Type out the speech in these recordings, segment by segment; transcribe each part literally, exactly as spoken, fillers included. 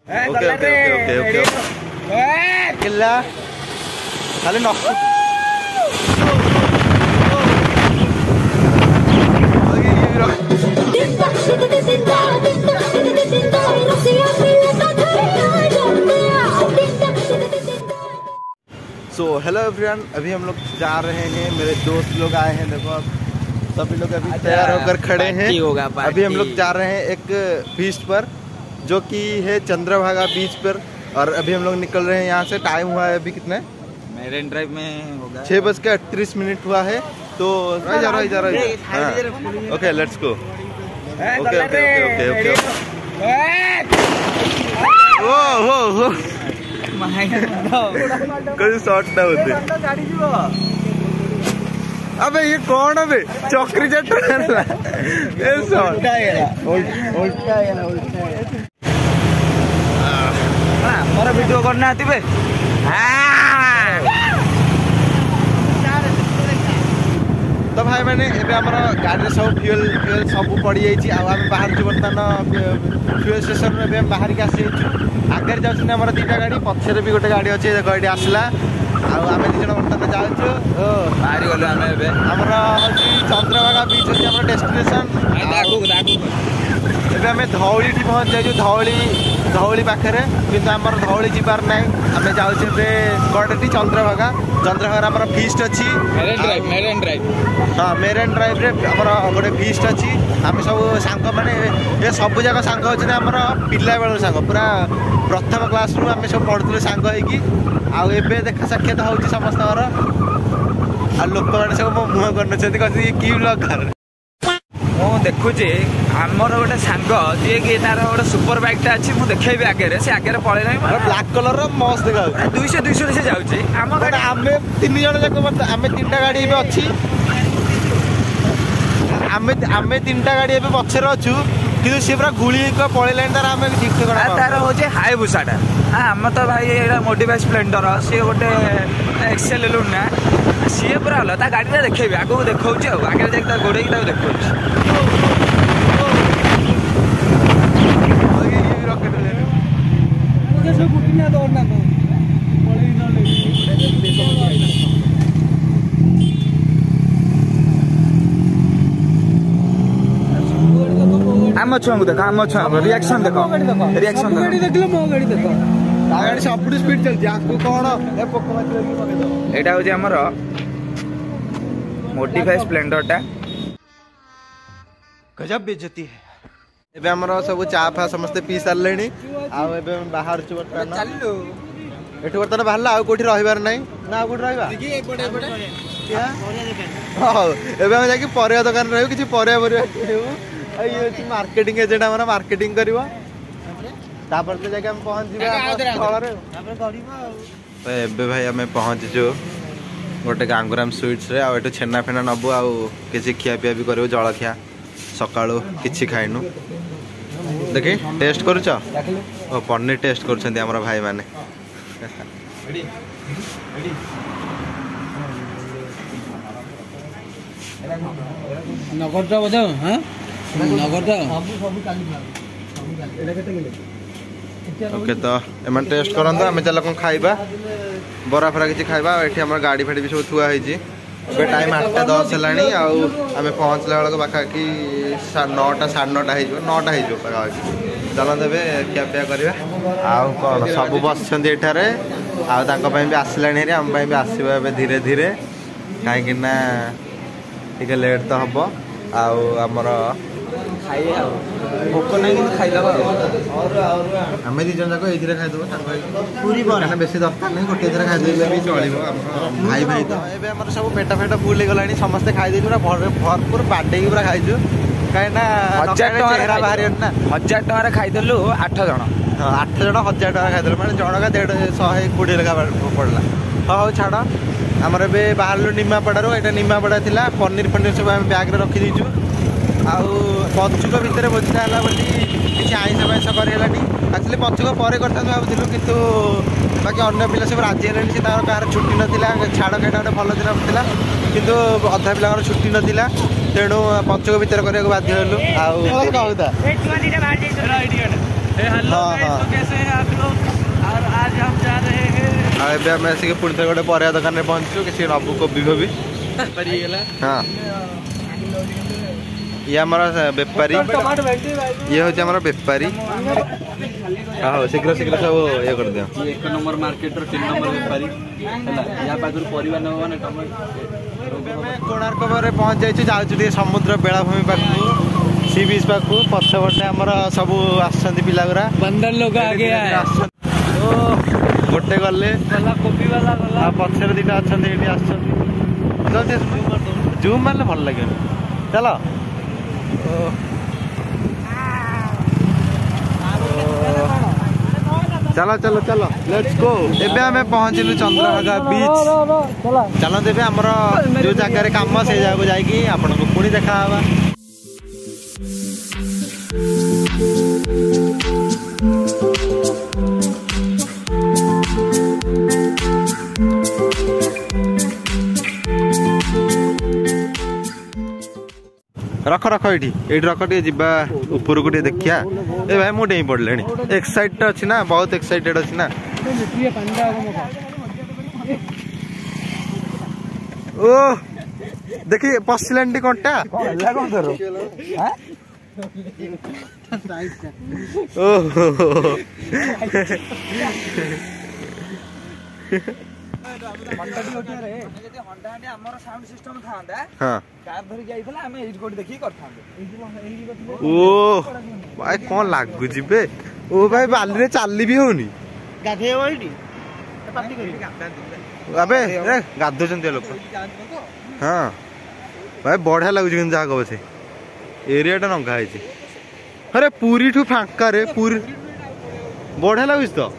Okay okay okay okay किल्ला खाली knock so hello everyone, अभी हम लोग जा रहे हैं, मेरे दोस्त लोग आए हैं, देखो अब सभी लोग अभी तैयार होकर खड़े हैं। अभी हम लोग जा रहे हैं एक बीच पर जो कि है चंद्रभागा बीच पर, और अभी हम लोग निकल रहे हैं यहाँ से। टाइम हुआ है अभी कितने, मेरिन ड्राइव में होगा छः बज के अड़तीस मिनट हुआ है। तो जा रहा जा रहा okay let's go. Okay okay okay okay ओ हो हो कोई शॉट ना होते। अबे ये कौन अबे चौकरी जट ये शॉट मोर वीडियो करना आती बे। तो भाई मैंने एबे हमर गाड़ी सब फ्यूल फ्यूल सब पड़ी जाइए। आम बाहर बर्तमान फ्यूल स्टेशन में हम बाहर के आसी आगे जाऊँ आम दुटा गाड़ी, पछरे भी गोटे गाड़ी अच्छे गाड़ी आसला। आम दी जन बर्तमान जाऊँ बाहरी गलु आम आमर चंद्रभागा बीच अच्छे आम डेस्टिनेशन। एबे आम धौली पहुँच जाइए, धौली धौली पाखे किंतु आमर धौली जीवार ना, आम जाऊे कड़े चंद्रभागा। चंद्रभागा आम फीस्ट अच्छी हाँ मेरिन ड्राइव रे आमर गोटे फीस्ट अच्छी। आम सब सांग मैंने ये सब जाक सांग अच्छे आमर पिला बेल सांग पूरा प्रथम क्लास रु आम सब पढ़ुलु सांग होगी। आउ देखा साक्षात हो समस्त लोक मैंने सब मो मुह कर कि ब्लॉगर मु देखुची आमर गोटे सांग जी कि तार गोटे सुपर बाइक टा अच्छी मुझे देखेबी आगे से आगे पड़े ना ब्लैक कलर मस्त देखा दुईश दुईश से जाऊँगी आम आम तीन जन जाक आम तीन गाड़ी अच्छी आम आम तीन गाड़ी ए पचर अच्छु कि सी पूरा गुड़ी पड़े तार आम तार हूँ हाई भूषाटा आम तो भाई यहाँ मोडिफाइड स्प्लेंडर सी गोटे एक्सेल लुना सी पूरा अलग ता गाड़ी देखेबी आगे देखा आगे जाकर गोड़े देखा आम छुआ को देख आम छुआ रिएक्शन देख रिएक्शन देखिए मो गाड़ी देख गाड़ी सब स्पीड चलती आपको कौन एटा हो हमर मोडिफाइड स्प्लेंडर टा गजब बेइज्जती है। एबे हमर सब चा फा समस्त पी सारलेनी आ एबे बाहर छु बर्तमान चलिलो एठो बर्तमान बाहरला आ कोठी रहिबार नै ना आ कोठी रहिबा देखि एपटे एपटे क्या हां एबे हम जाकी परिया दुकान रहू किछि परिया परिया ये मार्केटिंग एजेंट हमारा मार्केटिंग करिवो तापर से जाके हम पहुंच जिबा स्थल रे तापर करिवो। तो एबे भाई हमें पहुंच जो गोटे गांगुराम स्वीट्स रे आ एटो छेना फेना नबु आ किछि खिया पिया भी करिवो जळखिया सकाळो किछि खाइनु। देखि टेस्ट करूछ ओ पनीर टेस्ट करूछंती हमरा भाई माने रेडी रेडी नगर तो बजाओ हां नगर तो ओके तो एमन टेस्ट करंदा हमें चल कोन खाइबा बरा फरा किछि खाइबा। एठी हमर गाड़ी फाड़ी भी सब थुआ होई छी। बे टाइम आठ दस हेलानी आउ आमे पहुंचला बेला बाखा कि नौ टा साढ़े नौ टा हे जो नौ टा हे जो बाखा चल देबे क्या पिया करबा आउ कोन सब बस छंदी एठारे आउ तांको पई भी आसलानी रे हम पई भी आसीबा बे धीरे धीरे काहे कि ना ठीक लेट तो हबो आउ हमर खाई आ भोक नहीं कि खाई दबा और हमें दी जन जाको एथिरे खाई दबो सांग पूरी बना बेसी दरकार नहीं गोटे एथिरे खाई देबे भी चलिबो भाई भाई तो एबे हमर सब पेटा फेटा फुल गलानी समस्त खाई देबी पूरा भरपूर बाडे की पूरा खाइछु काहे ना हजार चेहरा बाहर ना हजार टका खाई देलु आठ जण हां आठ जण हजार टका खाई देलु माने जणका एक सौ बीस लगा पड़ला। हां छाड़ हमर बे बाहरलु निमापड़ा रो एटा निमापड़ा थिला पनीर पनीर सब हम बैग रे रखी दीचु आउ पचुक भितर बोझा है बोली किसी आइस फैस करनी एक्चुअली पचुक पर करता भावुलु कितु बाकी अन्य पिला सब राजी है सी कहार छुट्टी नाला छाड़ कईटा गोटे भल दिन नाला कितु अधा पिला छुट्टी नाला तेणु पचुक भितर करने बाध्य हलु। ଏବେ ଆମେ ଆସିକି ପୁଣି ଥରେ ଗୋଟେ ପରିବା ଦୋକାନରେ ପହଞ୍ଚୁଛୁ କିଛି ନବୁ କୋବି ଫୋବି। हाँ ये आमर बेपारी ये हूँ आमर बेपारी हाँ शीघ्र शीघ्र सब ये कर दियो एक नंबर मार्केट रो तीन नंबर बेपारी या पाखर परिवा न माने कोणार्क पर पहुंच जाइछु जाउछु टे समुद्र बेलाभूमि पाखु सी बीच पाखु पछपटे आमर सब आछंती पिलागरा बंदर लोग आगे आए ओ गोटे गले वाला कॉफी वाला वाला आ पछरे दिटा आछंती एठी आछंती जल्दी जूम मारले भल लगे चलो चलो चलो चलो लेट्स गो एबे हमें पहुंचलु चंद्रभागा बीच चलो देबे हमर जो जगह रे काम से जाको जाईकी आपन को पुणी देखा हवा रख रख ये ये रख टे जीवा ऊपर को देखिया ए भाई मु डेई पड़ले एक्साइटेड अच्छी ना बहुत एक्साइटेड अच्छी ना ओ देखिए पसिलेंटी कंटा ओ ओ भाई कौन लागु जिबे ओ भाई बाली रे चाली भी होनी गाधेव एठी अबे ए गाधो चंते लोक हां भाई बढ़िया लागु जिन जा कहबे से एरिया टा नंगा है अरे पूरी ठू फांका रे पूरी बढ़िया लागु तो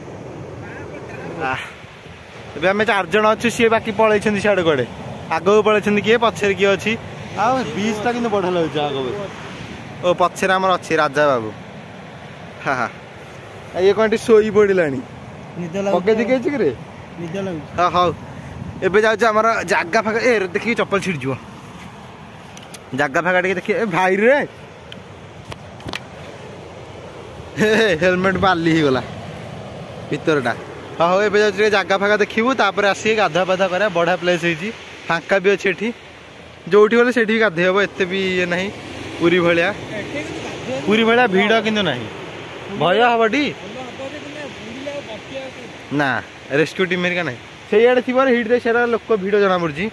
आ आम चार जन अच्छे सी बाकी पलैं सियाड़े कड़े आग पलैं किए पचर किए अच्छी आ बीच टा कि बढ़िया लगे आग ओ पचर आम अच्छी राजा बाबू हाँ हाँ ये कौन शोई पड़ा पकई हाँ हाँ एबे जाऊँ आम जगह फागा ए देखिए चप्पल छिड़ज जगह फागा टे देखिए भाई रे हेलमेट बाली गला भीतरटा हाँ हाँ एबे जाऊँ जगह फागा देखू तापर आसिक गाधा पाधा करा बढ़िया प्लेस होती फांका भी अच्छे एठी जोठी गले सेठी गाधे हम एत भी ये ना पूरी भाया पूरी भाया भिड़ कि ना भय हबटी ना रेस्क्यू टीम मेरिका ना से आड़े थी हिट दे सारा लोक भिड़ जना पड़ी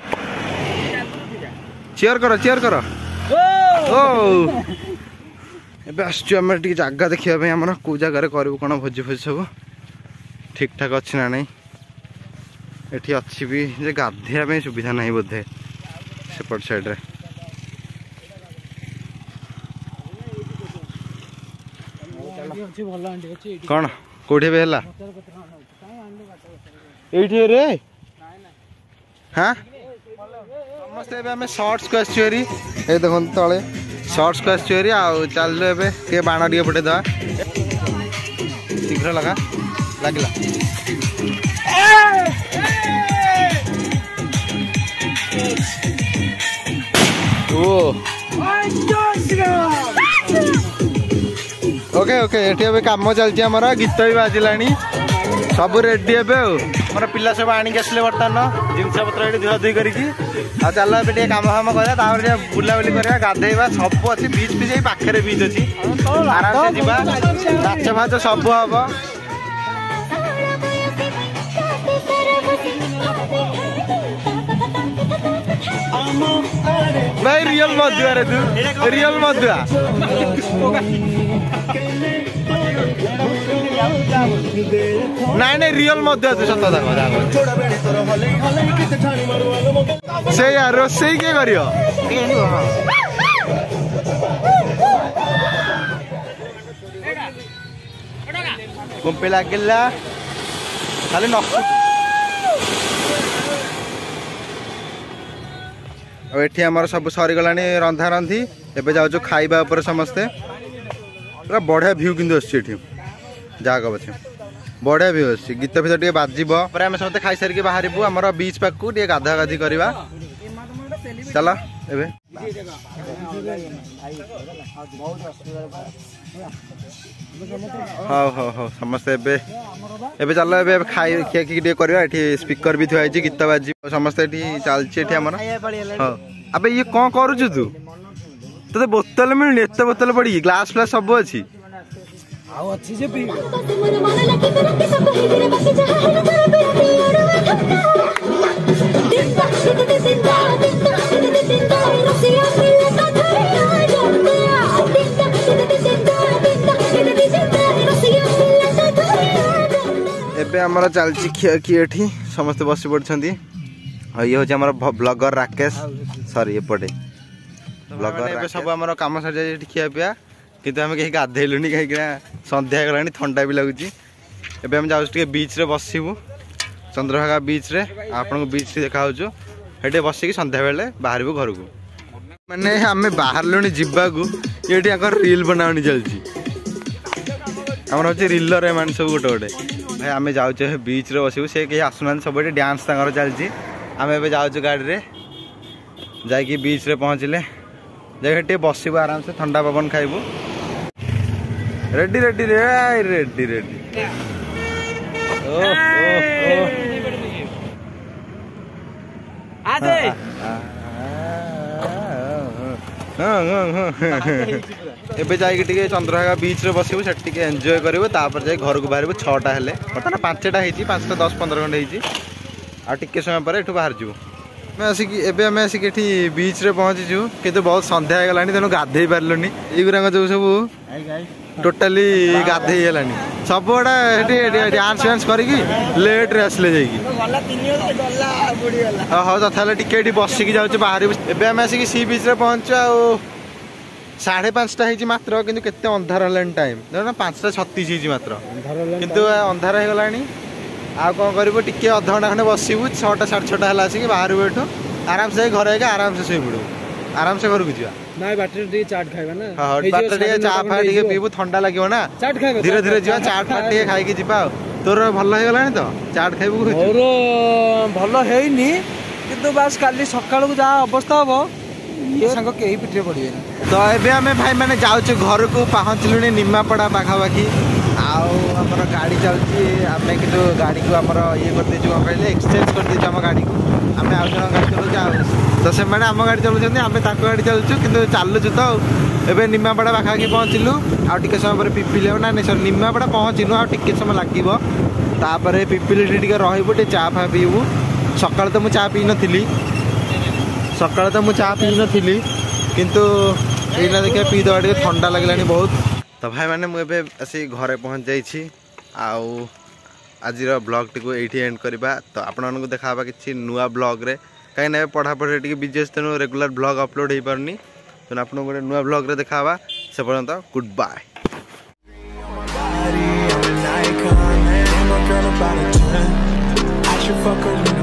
चेयर कर चेयर कर ओ एबे आम जगह देखा आम कौ जगार करूँ कौन भोजी भोजी सब ठीक ठाक अच्छी ना नहीं एठी अच्छी भी जे गाधेया सुविधा नहीं बोधे सेपट साइड रे कौन कोठी बे हला एठी रे हां समस्त एबे हमें शॉर्ट्स को आछरी ए देखन तळे शॉर्ट्स को आछरी आ चल एबे के बाण डी पटे दा शीघ्र लगा लागला ओ ओके ओके एठी अबे काम चलछि हमर गीत भी बाजिलानी सब रेडी एबे हमर पिल्ला सब आनी आसले बर्तमान जिनस पत्र एठी धुआ धुई करके आ चल एबे टे काम काम करा तापर बुला बुली करा गाधेबा सब अछि बीच भी जाई पाखरे बीच अछि आराम से जीवा नाच भाच सब हबो भाई रियल मधुआ रे तू रियल मधुआ नहीं नहीं रियल मधुआ तू सत से यार रोसई के करियो गुंपे लागला खाली नख एठी आमर सब सरीगला रंधा रंधी एबे जाऊँ खाइबा ऊपर समस्ते पूरा बढ़िया भ्यू किंतु आछी जगह पछे बढ़िया भ्यू आछी गीत फीत टे बाजिबो पर आमे समते खाई सारिके बाहरिबु हमर बीच पाकू टे गाधा गाधी करबा चला एबे हाँ हाँ हाँ समस्ते एबे एबे चल एबे खाई खिया खी करवा एठी स्पीकर भी थुआई गीत बाजी समस्ते एठी चलछि एठी हमर हां अबे ये कोन करू छु तू तते बोतल मिलनी एते बोतल पड़ी ग्लास फ्लास सब अछि आउ अछि जे पी एबे हमर चलछि खिया खी एठी समस्त बसी पड़छंती ये होछि हमर ब्लॉगर राकेश सॉरी एपटे ब्लॉगर एबे सब हमर काम सर जाय एठी खिया पिया किंतु हम कहीं गाधेलुनी कहीं संध्या गलानी ठंडा भी लगुच एबे हम जाऊ बीच रे बसबू चंद्रभागा बीच रे आपन बीच रे देखा हेटे बसिकी संध्या बेले बाहर घर को माने आम बाहर लुणी जीवाकू ये रिल बनावनी चलती आमर हूँ रिलर एम सब गोटे गोटे भाई आम जाऊे बीच रे बसबू से कहीं आसुना सब डांस तक चलती आम ए जाऊँ गाड़ी रे जाकि बीच रे पहुँचले जाके बसबू आराम से ठंडा पवन खाइबू रेडी रेडी रे रेडी रेडी ओ ओ ओ एबे जाइए चंद्रभागा बीच रे बसबू से एंजॉय करूँ तापर जाए घर को बाहर छटा हेले बर्तमान पांचटा होती पांचटा दस पंद्रह घंटे होती समय पर एठू बाहर जीवु मैं आसिकी एबे आम आसिक बीच रे पहुँचीचु किंतु बहुत संध्या हो गलानी तेणु गाधे पार्लुनी युरा जो सब टोटाली गाधे गलानी सब गुड़ा डांस वांस करके लेट रे आसले जाइए हाँ तथा टिके बसिकी जाऊँ बाहर एबे आम आसिक सी बीच रे पहुँचु आ साढ़े पांचटा होती मात्र किंतु केते अंधार हलानी टाइम देखो पांचटा छत्तीस होती मात्र किंतु अंधार हो गलानी आ कौन करूँ टिके अध घंटा खंडे बसबू छटा साढ़े छटा है आसिक बाहर एठू आराम से घर आएगा आराम से शोई पड़ू आराम से घर को जा नाइ बाटर टी चाट खाइबा ना हां बाटर टी चा फा टी पीबू ठंडा लागियो ना चाट खाइबा धीरे धीरे जा चाट फा टी खाइ के जिबा तोर भल हे गलानी तो चाट खाइबू मोर भल हेइनी किंतु बस काली सकाळ को जा अवस्था हबो ये संग केही पिटरे पड़िए तो एबे हमें भाई माने जाउछु घर को पहुंचलुनी निमापड़ा पाखा बाकी आउ हमर गाड़ी चलची आमे कितो गाड़ी को हमर ये कर देछु हम कहले एक्सचेंज कर देछु हम गाड़ी को आमे आउ जण गाड़ी चलु जाउ तो से माने हम गाड़ी चलु छथि आमे ताको गाड़ी चलछु किंतु चालुछु तो एबे निमापड़ा पाखा की पहुंचलु आ टिके समय पर पिपिले ना नै सर निमापड़ा पहुंचिनु आ टिके समय लागिबो तापरे पिपिले टिके रहिबो टे चा फा पीबू सकाळ तो मु चा पी नथिली सकाळ तो मु चा पी नथिली किंतु एना देखे पी दवा टिके ठंडा लागलानी बहुत तो भाई मैंने मुझे आसी घरे पहुँच जाइए आउ आज ब्लॉग टी ये एंड करवा तो आपको देखा कि नुआ ब्लॉग रे कहीं पढ़ापढ़ी टी बिजी तेणु रेगुलर ब्लॉग अपलोड हो पारनी तेणु आप गोटे नुआ ब्लॉग रे देखा से पर्यंत गुड बाय।